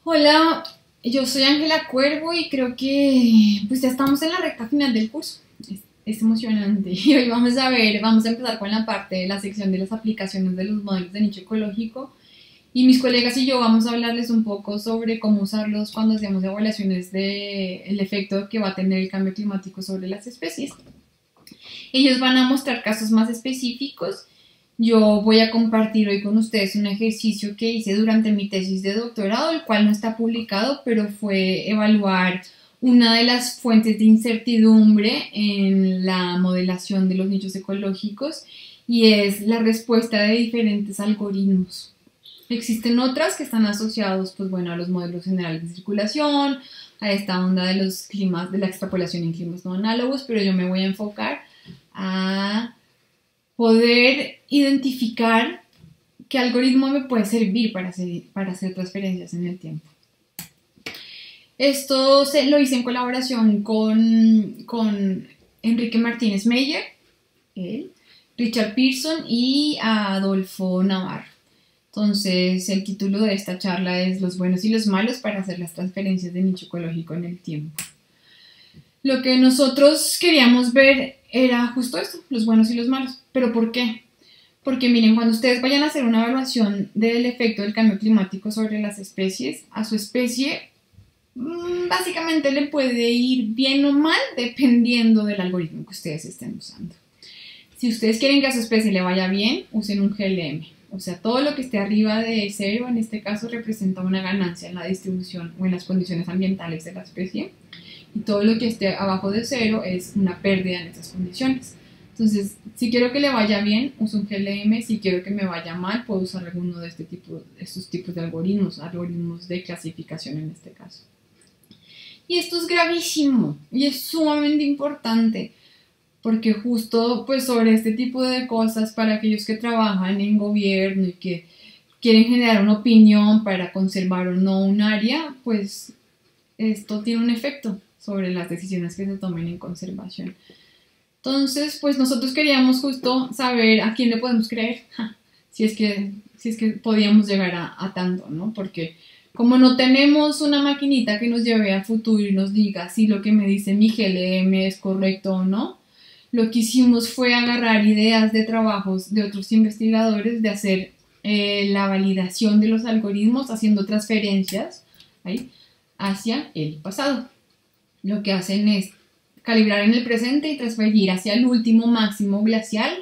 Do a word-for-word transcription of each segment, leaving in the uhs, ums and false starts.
Hola, yo soy Ángela Cuervo y creo que pues ya estamos en la recta final del curso. Es, es emocionante y hoy vamos a ver, vamos a empezar con la parte de la sección de las aplicaciones de los modelos de nicho ecológico y mis colegas y yo vamos a hablarles un poco sobre cómo usarlos cuando hacemos evaluaciones del efecto que va a tener el cambio climático sobre las especies. Ellos van a mostrar casos más específicos. Yo voy a compartir hoy con ustedes un ejercicio que hice durante mi tesis de doctorado, el cual no está publicado, pero fue evaluar una de las fuentes de incertidumbre en la modelación de los nichos ecológicos y es la respuesta de diferentes algoritmos. Existen otras que están asociados, pues bueno, a los modelos generales de circulación, a esta onda de los climas, de la extrapolación en climas no análogos, pero yo me voy a enfocar a poder identificar qué algoritmo me puede servir para hacer, para hacer transferencias en el tiempo. Esto se, lo hice en colaboración con, con Enrique Martínez Meyer, él, Richard Pearson y Adolfo Navarro. Entonces, el título de esta charla es Los buenos y los malos para hacer las transferencias de nicho ecológico en el tiempo. Lo que nosotros queríamos ver era justo esto, los buenos y los malos. ¿Pero por qué? Porque miren, cuando ustedes vayan a hacer una evaluación del efecto del cambio climático sobre las especies, a su especie básicamente le puede ir bien o mal dependiendo del algoritmo que ustedes estén usando. Si ustedes quieren que a su especie le vaya bien, usen un G L M. O sea, todo lo que esté arriba de cero, en este caso, representa una ganancia en la distribución o en las condiciones ambientales de la especie. Y todo lo que esté abajo de cero es una pérdida en esas condiciones. Entonces, si quiero que le vaya bien, uso un G L M. Si quiero que me vaya mal, puedo usar alguno de este tipo, estos tipos de algoritmos, algoritmos de clasificación en este caso. Y esto es gravísimo y es sumamente importante, porque justo pues sobre este tipo de cosas, para aquellos que trabajan en gobierno y que quieren generar una opinión para conservar o no un área, pues esto tiene un efecto sobre las decisiones que se tomen en conservación. Entonces, pues nosotros queríamos justo saber a quién le podemos creer, ja, si es que, si es que podíamos llegar a, a tanto, ¿no? Porque como no tenemos una maquinita que nos lleve al futuro y nos diga si lo que me dice mi G L M es correcto o no, lo que hicimos fue agarrar ideas de trabajos de otros investigadores, de hacer eh, la validación de los algoritmos haciendo transferencias ¿ahí? hacia el pasado. Lo que hacen es calibrar en el presente y transferir hacia el último máximo glacial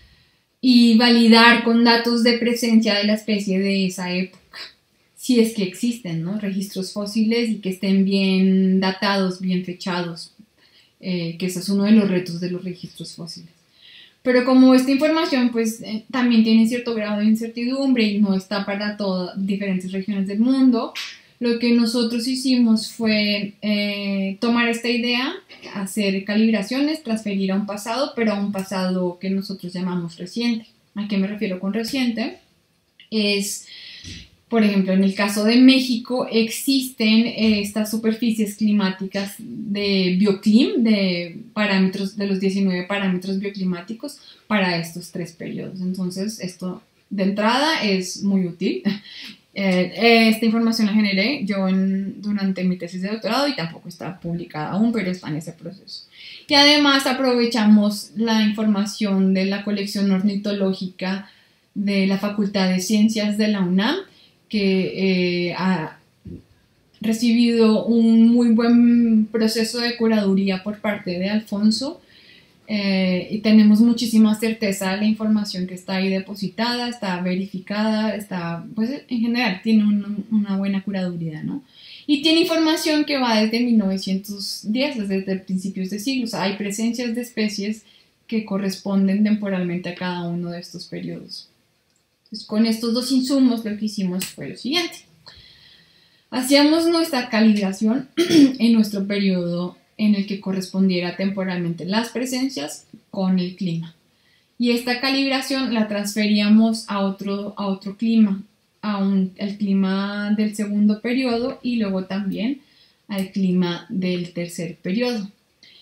y validar con datos de presencia de la especie de esa época. Si es que existen, ¿no? registros fósiles y que estén bien datados, bien fechados, eh, que ese es uno de los retos de los registros fósiles. Pero como esta información pues eh, también tiene cierto grado de incertidumbre y no está para todas diferentes regiones del mundo, lo que nosotros hicimos fue eh, tomar esta idea, hacer calibraciones, transferir a un pasado, pero a un pasado que nosotros llamamos reciente. ¿A qué me refiero con reciente? Es, por ejemplo, en el caso de México existen eh, estas superficies climáticas de bioclim, de parámetros, de los diecinueve parámetros bioclimáticos para estos tres periodos. Entonces, esto de entrada es muy útil. Eh, esta información la generé yo en, durante mi tesis de doctorado y tampoco está publicada aún, pero está en ese proceso. Y además aprovechamos la información de la colección ornitológica de la Facultad de Ciencias de la UNAM, que eh, ha recibido un muy buen proceso de curaduría por parte de Alfonso. Eh, y tenemos muchísima certeza de la información que está ahí depositada, está verificada, está, pues en general tiene un, una buena curaduría, ¿no? Y tiene información que va desde mil novecientos diez, desde principios de siglo. O sea, hay presencias de especies que corresponden temporalmente a cada uno de estos periodos. Entonces, con estos dos insumos lo que hicimos fue lo siguiente. Hacíamos nuestra calibración en nuestro periodo en el que correspondiera temporalmente las presencias con el clima. Y esta calibración la transferíamos a otro, a otro clima, a un, al clima del segundo periodo y luego también al clima del tercer periodo.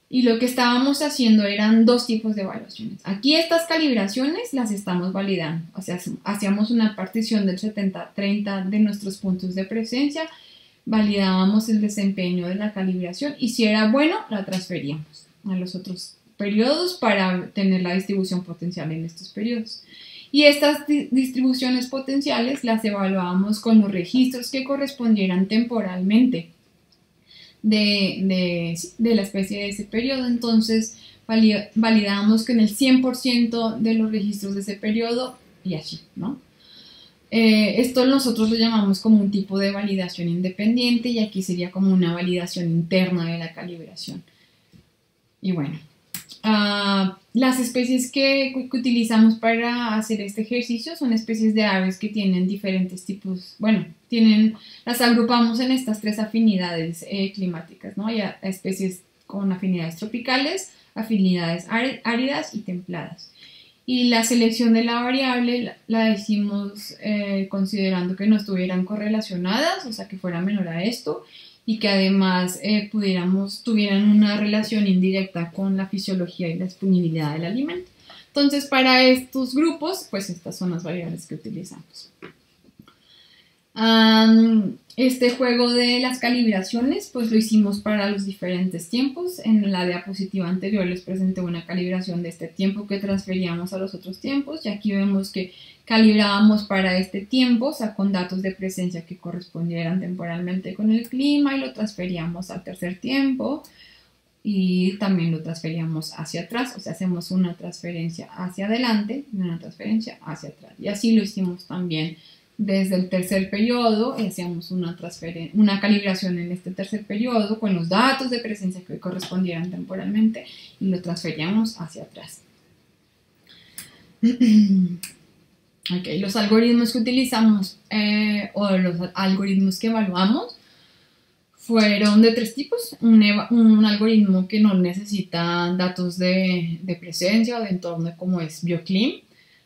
Y lo que estábamos haciendo eran dos tipos de evaluaciones. Aquí estas calibraciones las estamos validando. O sea, hacíamos una partición del setenta treinta de nuestros puntos de presencia, validábamos el desempeño de la calibración y si era bueno, la transferíamos a los otros periodos para tener la distribución potencial en estos periodos. Y estas di distribuciones potenciales las evaluábamos con los registros que correspondieran temporalmente de, de, de la especie de ese periodo. Entonces validamos que en el cien por ciento de los registros de ese periodo y así, ¿no? Eh, esto nosotros lo llamamos como un tipo de validación independiente y aquí sería como una validación interna de la calibración. Y bueno, uh, las especies que, que utilizamos para hacer este ejercicio son especies de aves que tienen diferentes tipos, bueno, tienen, las agrupamos en estas tres afinidades eh, climáticas, ¿no? Hay especies con afinidades tropicales, afinidades áridas y templadas. Y la selección de la variable la hicimos eh, considerando que no estuvieran correlacionadas, o sea que fuera menor a esto, y que además eh, pudiéramos, tuvieran una relación indirecta con la fisiología y la disponibilidad del alimento. Entonces, para estos grupos, pues estas son las variables que utilizamos. Um, este juego de las calibraciones, pues lo hicimos para los diferentes tiempos. En la diapositiva anterior les presenté una calibración de este tiempo que transferíamos a los otros tiempos y aquí vemos que calibrábamos para este tiempo, o sea, con datos de presencia que correspondieran temporalmente con el clima y lo transferíamos al tercer tiempo y también lo transferíamos hacia atrás, o sea, hacemos una transferencia hacia adelante y una transferencia hacia atrás. Y así lo hicimos también desde el tercer periodo, hacíamos una, una calibración en este tercer periodo con los datos de presencia que correspondieran temporalmente y lo transferíamos hacia atrás. Okay, los algoritmos que utilizamos eh, o los algoritmos que evaluamos fueron de tres tipos. Un, un algoritmo que no necesita datos de, de presencia o de entorno como es BioClim.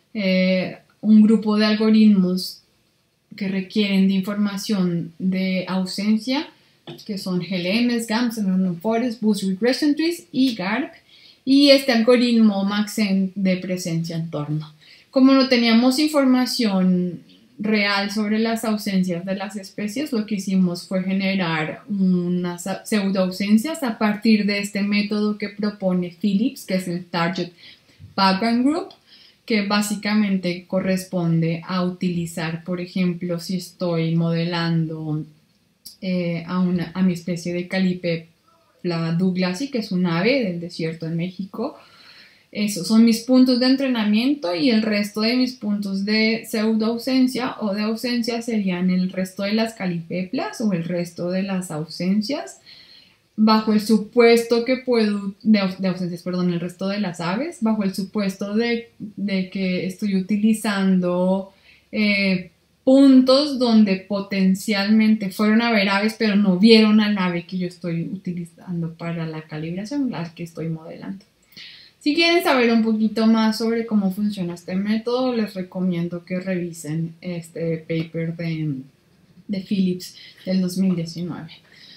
Eh, un grupo de algoritmos que requieren de información de ausencia, que son G L Ms, GAMS, Random Forest, Boost Regression Trees y G A R P, y este algoritmo Maxent de presencia-entorno. Como no teníamos información real sobre las ausencias de las especies, lo que hicimos fue generar unas pseudoausencias a partir de este método que propone Phillips, que es el Target Background Group, que básicamente corresponde a utilizar, por ejemplo, si estoy modelando eh, a, una, a mi especie de Calipepla douglasi, que es un ave del desierto en México. Esos son mis puntos de entrenamiento y el resto de mis puntos de pseudoausencia o de ausencia serían el resto de las calipeplas o el resto de las ausencias, bajo el supuesto que puedo, de, de ausencias, perdón, el resto de las aves, bajo el supuesto de, de que estoy utilizando eh, puntos donde potencialmente fueron a ver aves, pero no vieron al ave que yo estoy utilizando para la calibración, la que estoy modelando. Si quieren saber un poquito más sobre cómo funciona este método, les recomiendo que revisen este paper de, de Phillips del dos mil diecinueve.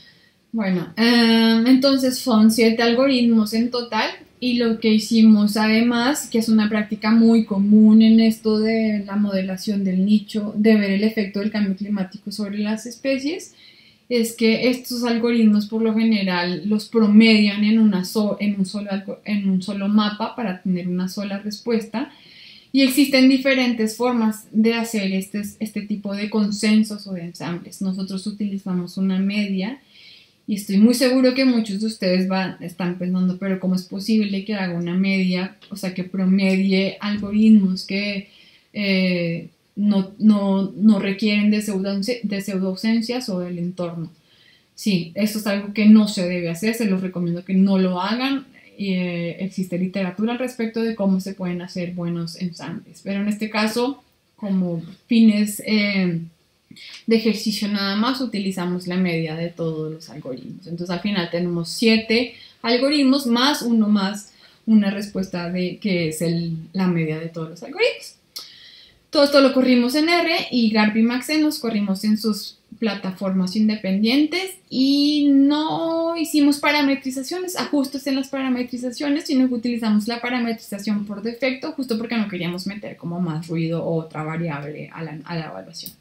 Bueno, um, entonces son siete algoritmos en total y lo que hicimos además, que es una práctica muy común en esto de la modelación del nicho, de ver el efecto del cambio climático sobre las especies, es que estos algoritmos por lo general los promedian en, una so, en, un solo, en un solo mapa para tener una sola respuesta. Y existen diferentes formas de hacer este, este tipo de consensos o de ensambles. Nosotros utilizamos una media y estoy muy seguro que muchos de ustedes van, están pensando, pero ¿cómo es posible que haga una media? O sea, que promedie algoritmos que eh, no, no, no requieren de, pseudo, de pseudoausencias o del entorno. Sí, esto es algo que no se debe hacer, se los recomiendo que no lo hagan. Eh, existe literatura al respecto de cómo se pueden hacer buenos ensambles, pero en este caso, como fines eh, de ejercicio nada más, utilizamos la media de todos los algoritmos. Entonces al final tenemos siete algoritmos más uno más una respuesta de que es el, la media de todos los algoritmos. Todo esto lo corrimos en R y G A R P y Maxent los corrimos en sus plataformas independientes y no hicimos parametrizaciones, ajustes en las parametrizaciones, sino que utilizamos la parametrización por defecto, justo porque no queríamos meter como más ruido o otra variable a la, a la evaluación.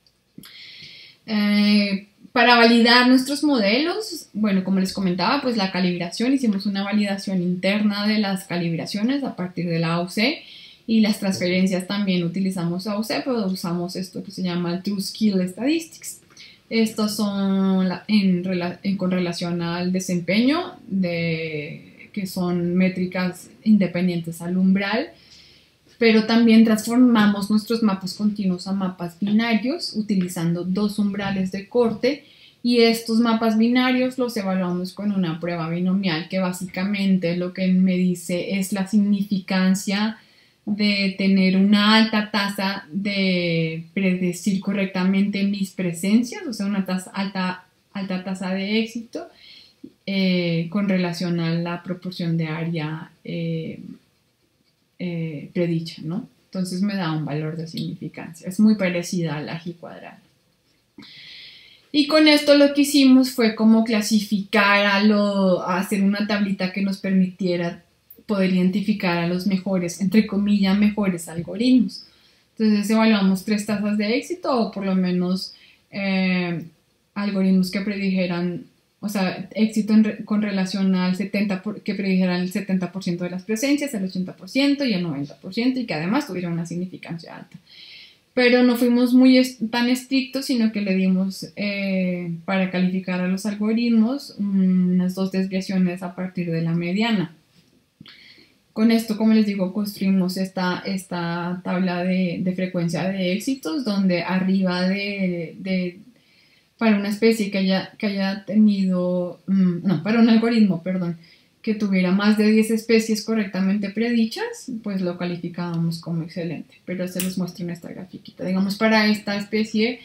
Eh, para validar nuestros modelos, bueno, como les comentaba, pues la calibración, hicimos una validación interna de las calibraciones a partir de la A U C, y las transferencias también utilizamos A U C, pero usamos esto que se llama True Skill Statistics. Estos son la, en, en, con relación al desempeño, de, que son métricas independientes al umbral, pero también transformamos nuestros mapas continuos a mapas binarios utilizando dos umbrales de corte, y estos mapas binarios los evaluamos con una prueba binomial que básicamente lo que me dice es la significancia de tener una alta tasa de predecir correctamente mis presencias, o sea, una tasa, alta, alta tasa de éxito eh, con relación a la proporción de área eh, eh, predicha, ¿no? Entonces me da un valor de significancia. Es muy parecida a la G cuadrada. Y con esto lo que hicimos fue como clasificar a, lo, a hacer una tablita que nos permitiera poder identificar a los mejores, entre comillas, mejores algoritmos. Entonces evaluamos tres tasas de éxito, o por lo menos eh, algoritmos que predijeran, o sea, éxito en re, con relación al setenta por ciento, que predijeran el setenta por ciento de las presencias, el ochenta por ciento y el noventa por ciento, y que además tuvieran una significancia alta. Pero no fuimos muy est tan estrictos, sino que le dimos eh, para calificar a los algoritmos unas dos desviaciones a partir de la mediana. Con esto, como les digo, construimos esta, esta tabla de, de frecuencia de éxitos, donde arriba de, de para una especie que haya, que haya tenido, no, para un algoritmo, perdón, que tuviera más de diez especies correctamente predichas, pues lo calificábamos como excelente. Pero se los muestro en esta grafiquita. Digamos, para esta especie,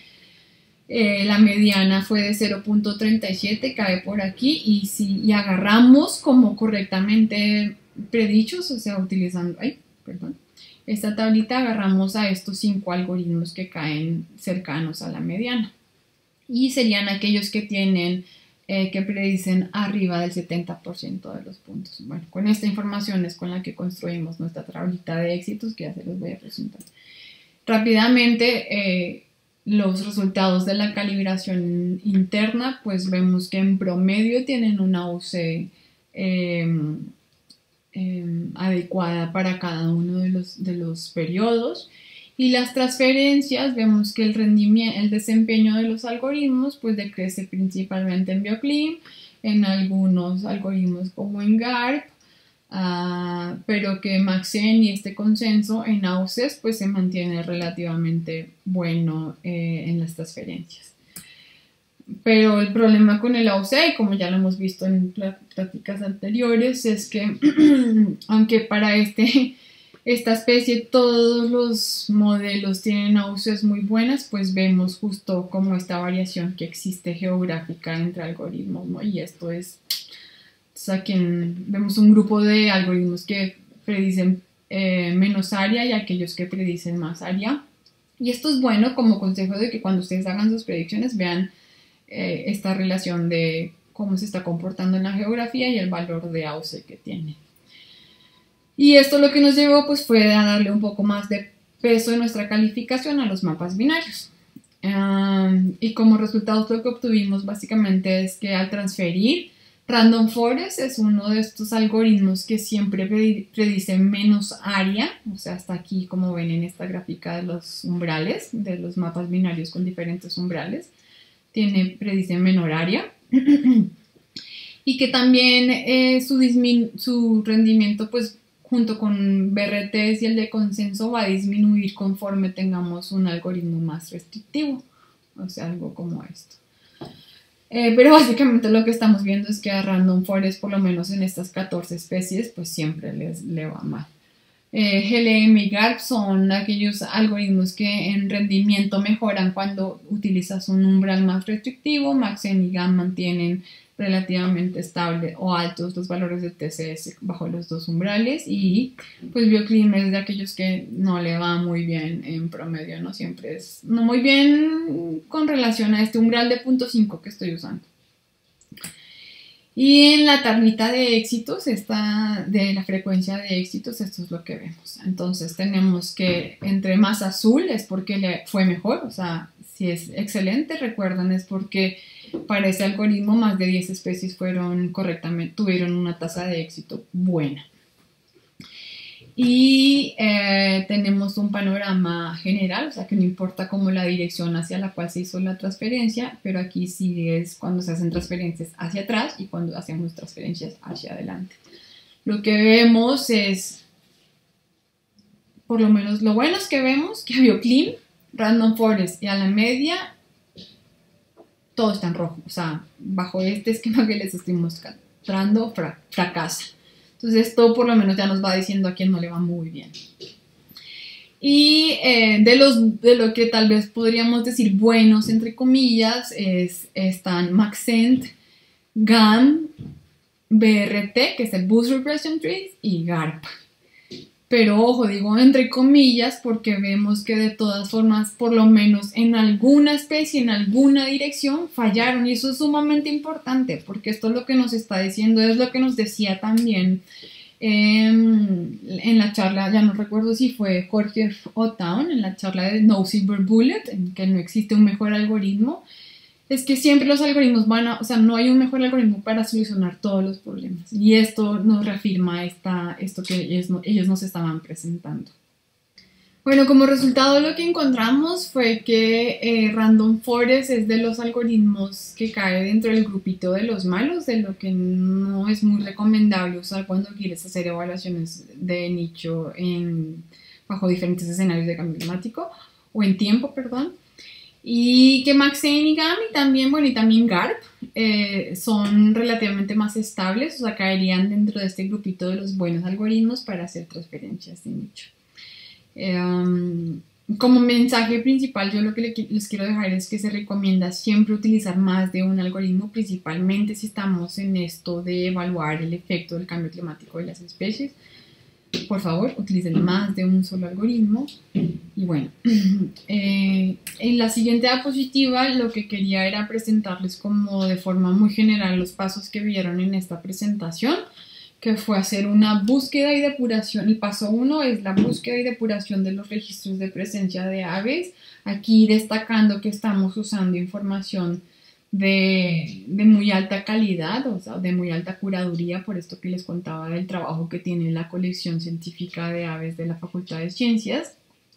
eh, la mediana fue de cero punto treinta y siete, cae por aquí, y si y agarramos como correctamente predichos, o sea, utilizando, ay, perdón, esta tablita, agarramos a estos cinco algoritmos que caen cercanos a la mediana, y serían aquellos que tienen, eh, que predicen arriba del setenta por ciento de los puntos. Bueno, con esta información es con la que construimos nuestra tablita de éxitos, que ya se los voy a presentar. Rápidamente, eh, los resultados de la calibración interna, pues vemos que en promedio tienen una A U C eh, Eh, adecuada para cada uno de los, de los periodos, y las transferencias, vemos que el rendimiento, el desempeño de los algoritmos pues decrece principalmente en BioClim, en algunos algoritmos como en GARP, uh, pero que Maxent y este consenso en A U Cs pues se mantiene relativamente bueno eh, en las transferencias. Pero el problema con el A U C, como ya lo hemos visto en prácticas anteriores, es que aunque para este, esta especie todos los modelos tienen A U Cs muy buenas, pues vemos justo como esta variación que existe geográfica entre algoritmos, ¿no? Y esto es, o sea, que vemos un grupo de algoritmos que predicen eh, menos área y aquellos que predicen más área. Y esto es bueno como consejo de que cuando ustedes hagan sus predicciones vean Eh, esta relación de cómo se está comportando en la geografía y el valor de A U C que tiene. Y esto lo que nos llevó pues fue a darle un poco más de peso en nuestra calificación a los mapas binarios. Um, y como resultados lo que obtuvimos básicamente es que al transferir, Random Forest es uno de estos algoritmos que siempre predice menos área, o sea, hasta aquí como ven en esta gráfica de los umbrales, de los mapas binarios con diferentes umbrales, tiene, predice menor área, y que también eh, su, su rendimiento pues junto con B R Ts y el de consenso va a disminuir conforme tengamos un algoritmo más restrictivo, o sea, algo como esto. Eh, pero básicamente lo que estamos viendo es que a Random Forest, por lo menos en estas catorce especies, pues siempre les le va mal. Eh, G L M y GARP son aquellos algoritmos que en rendimiento mejoran cuando utilizas un umbral más restrictivo. Maxent y GAN mantienen relativamente estable o altos los valores de T C S bajo los dos umbrales, y pues BioClim es de aquellos que no le va muy bien en promedio, no siempre es no muy bien con relación a este umbral de punto cinco que estoy usando. Y en la tablita de éxitos, esta, de la frecuencia de éxitos, esto es lo que vemos. Entonces tenemos que entre más azul es porque le fue mejor, o sea, si es excelente, recuerdan, es porque para ese algoritmo más de diez especies fueron correctamente, tuvieron una tasa de éxito buena. Y eh, tenemos un panorama general, o sea que no importa como la dirección hacia la cual se hizo la transferencia, pero aquí sí es cuando se hacen transferencias hacia atrás y cuando hacemos transferencias hacia adelante. Lo que vemos es, por lo menos lo bueno es que vemos que BioClim, Random Forest y a la media, todo está en rojo, o sea, bajo este esquema que les estoy mostrando, fra fracasa. Entonces esto por lo menos ya nos va diciendo a quién no le va muy bien. Y eh, de, los, de lo que tal vez podríamos decir buenos, entre comillas, es, están Maxent, GAN, B R T, que es el Boost Regression Trees, y GARP. Pero ojo, digo entre comillas porque vemos que de todas formas, por lo menos en alguna especie, en alguna dirección, fallaron. Y eso es sumamente importante porque esto es lo que nos está diciendo, es lo que nos decía también eh, en la charla, ya no recuerdo si fue Jorge O'Town, en la charla de No Silver Bullet, en que no existe un mejor algoritmo. Es que siempre los algoritmos van a, o sea, no hay un mejor algoritmo para solucionar todos los problemas. Y esto nos reafirma esta, esto que ellos, ellos nos estaban presentando. Bueno, como resultado lo que encontramos fue que eh, Random Forest es de los algoritmos que cae dentro del grupito de los malos, de lo que no es muy recomendable usar cuando quieres hacer evaluaciones de nicho en, bajo diferentes escenarios de cambio climático, o en tiempo, perdón. Y que Maxent y GAN y también, bueno, y también GARP eh, son relativamente más estables, o sea, caerían dentro de este grupito de los buenos algoritmos para hacer transferencias de nicho. Eh, um, como mensaje principal, yo lo que les quiero dejar es que se recomienda siempre utilizar más de un algoritmo, principalmente si estamos en esto de evaluar el efecto del cambio climático de las especies. Por favor, utilicen más de un solo algoritmo. Y bueno, eh, en la siguiente diapositiva lo que quería era presentarles como de forma muy general los pasos que vieron en esta presentación, que fue hacer una búsqueda y depuración. El paso uno es la búsqueda y depuración de los registros de presencia de aves, aquí destacando que estamos usando información De, de muy alta calidad, o sea, de muy alta curaduría, por esto que les contaba del trabajo que tiene la colección científica de aves de la Facultad de Ciencias.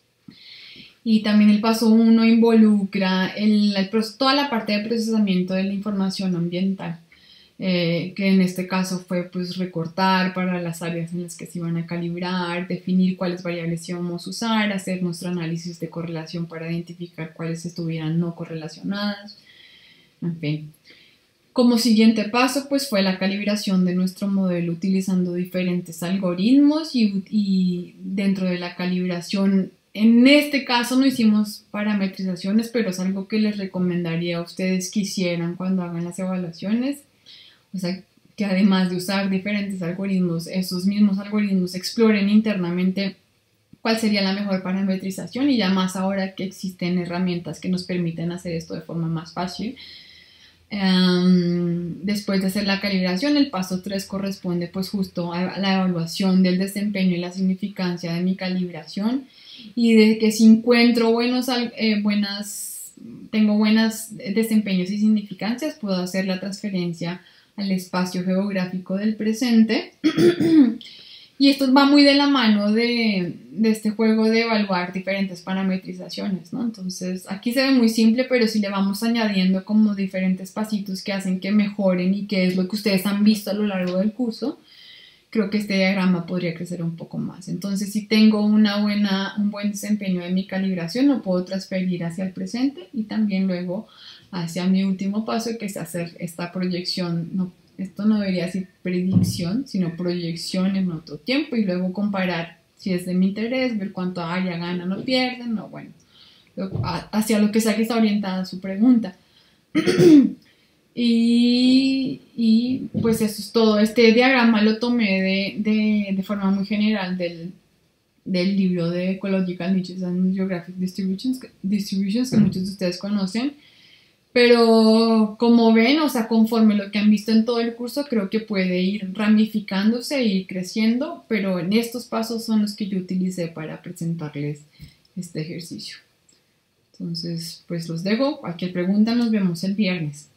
Y también el paso uno involucra el, el, toda la parte de procesamiento de la información ambiental, eh, que en este caso fue pues recortar para las áreas en las que se iban a calibrar, definir cuáles variables íbamos a usar, hacer nuestro análisis de correlación para identificar cuáles estuvieran no correlacionadas. En fin, como siguiente paso pues fue la calibración de nuestro modelo utilizando diferentes algoritmos y, y dentro de la calibración, en este caso no hicimos parametrizaciones, pero es algo que les recomendaría a ustedes que hicieran cuando hagan las evaluaciones, o sea, que además de usar diferentes algoritmos, esos mismos algoritmos exploren internamente cuál sería la mejor parametrización, y ya más ahora que existen herramientas que nos permiten hacer esto de forma más fácil. Um, después de hacer la calibración, el paso tres corresponde pues justo a la evaluación del desempeño y la significancia de mi calibración, y de que si encuentro buenos, eh, buenas, tengo buenos desempeños y significancias, puedo hacer la transferencia al espacio geográfico del presente. Y esto va muy de la mano de, de este juego de evaluar diferentes parametrizaciones, ¿no? Entonces, aquí se ve muy simple, pero si le vamos añadiendo como diferentes pasitos que hacen que mejoren y que es lo que ustedes han visto a lo largo del curso, creo que este diagrama podría crecer un poco más. Entonces, si tengo una buena, un buen desempeño de mi calibración, lo puedo transferir hacia el presente y también luego hacia mi último paso, que es hacer esta proyección, no Esto no debería ser predicción, sino proyección en otro tiempo, y luego comparar si es de mi interés, ver cuánto área ganan o pierden, o bueno, lo, hacia lo que sea que está orientada su pregunta. y, y pues eso es todo. Este diagrama lo tomé de, de, de forma muy general del, del libro de Ecological Niches and Geographic Distributions, Distributions que muchos de ustedes conocen. Pero como ven, o sea, conforme lo que han visto en todo el curso, creo que puede ir ramificándose y creciendo, pero en estos pasos son los que yo utilicé para presentarles este ejercicio. Entonces, pues los dejo. Cualquier pregunta, nos vemos el viernes.